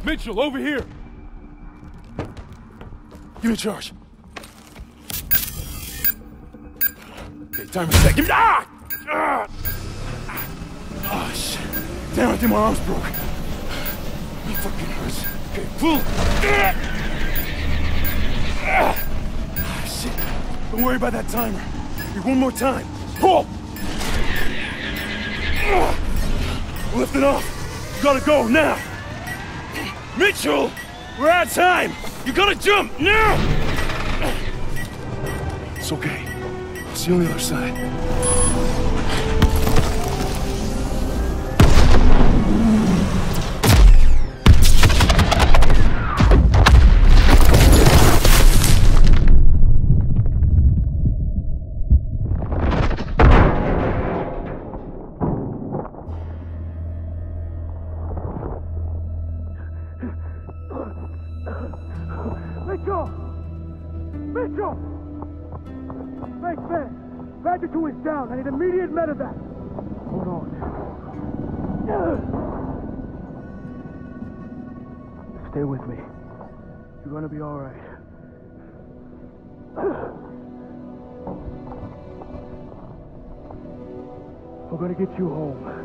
Mitchell, over here! Give me charge. Okay, time to set. Give me. Ah! Ah! Oh, shit. Damn, I think my arm's broke. It fucking hurts. Okay, pull. Ah, shit. Don't worry about that timer. Here, one more time. Pull! Lift it off. You gotta go now. Mitchell! We're out of time! You gotta jump now! It's okay. I'll see you on the other side. Mitchell! Mitchell! Thanks, man. Badger 2 is down. I need immediate medevac. Hold on. Stay with me. You're gonna be all right. We're gonna get you home.